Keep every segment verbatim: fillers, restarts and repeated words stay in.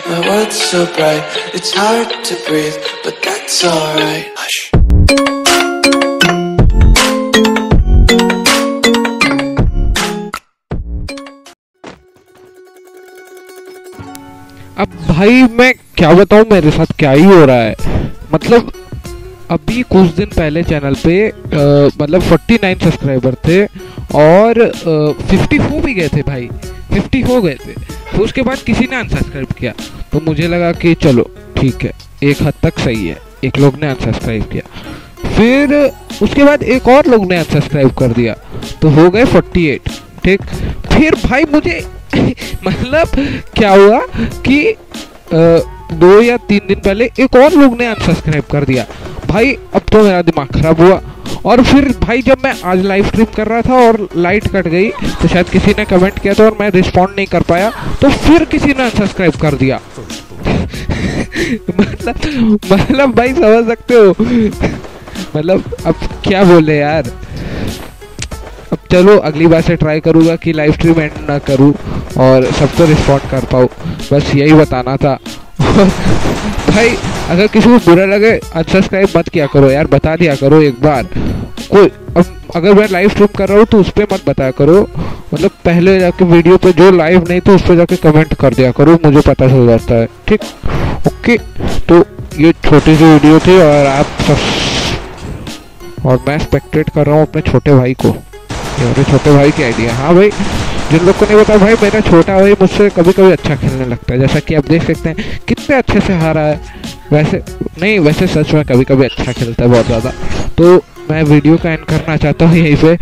My world's so bright, it's hard to breathe, but that's alright. Hush. अब भाई मैं क्या बताऊं मेरे साथ क्या ही हो रहा है। मतलब अभी कुछ दिन पहले चैनल पे आ, मतलब उनचास सब्सक्राइबर थे और चौवन भी गए थे भाई, पचास हो गए थे। तो उसके बाद किसी ने अनसब्सक्राइब किया, तो मुझे लगा कि चलो ठीक है, एक हद तक सही है, एक लोग ने अनसब्सक्राइब किया। फिर उसके बाद एक और लोग ने अनसब्सक्राइब कर दिया, तो हो गए अड़तालीस। ठीक, फिर भाई मुझे मतलब क्या हुआ कि आ, दो या तीन दिन पहले एक और लोग ने अनसब्सक्राइब कर दिया। भाई अब तो मेरा दिमाग खराब हुआ। और फिर भाई जब मैं आज लाइव स्ट्रीम कर रहा था और लाइट कट गई, तो शायद किसी ने कमेंट किया था और मैं रिस्पॉन्ड नहीं कर पाया, तो फिर किसी ने अनसब्सक्राइब कर दिया। मतलब मतलब भाई समझ सकते हो। मतलब अब क्या बोले यार। अब चलो अगली बार से ट्राई करूँगा कि लाइव स्ट्रीम एंड ना करूँ और सबको रिस्पॉन्ड कर पाऊँ, बस यही बताना था। भाई अगर किसी को बुरा लगे अनसब्सक्राइब मत किया करो यार, बता दिया करो एक बार। कोई अब अगर मैं लाइव स्ट्रीम कर रहा हूँ तो उस पर मत बताया करो, मतलब पहले जाके वीडियो पे जो लाइव नहीं तो उस पर जाके कमेंट कर दिया करो, मुझे पता चल जाता है। ठीक, ओके। तो ये छोटी सी वीडियो थी और आप सब और मैं स्पेक्टेट कर रहा हूँ अपने छोटे भाई को, मेरे छोटे भाई की आइडिया। हाँ भाई, जिन लोग को नहीं पता, भाई मेरा छोटा भाई मुझसे कभी कभी अच्छा खेलने लगता है, जैसा कि आप देख सकते हैं कितने अच्छे से हारा है। वैसे नहीं, वैसे सच में कभी कभी अच्छा खेलता है बहुत ज़्यादा। तो मैं वीडियो का एंड करना चाहता हूँ यहीं पे।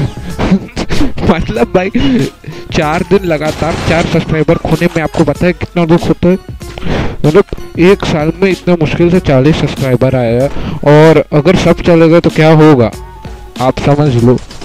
मतलब भाई चार दिन लगातार चार सब्सक्राइबर खोने में आपको पता है कितना दुख होता है। मतलब एक साल में इतना मुश्किल से चालीस सब्सक्राइबर आया है, और अगर सब चलेगा तो क्या होगा आप समझ लो।